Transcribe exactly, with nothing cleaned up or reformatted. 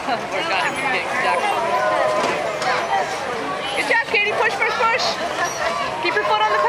We're got him getting stuck. Good job, Katie. Push, push, push. Keep your foot on the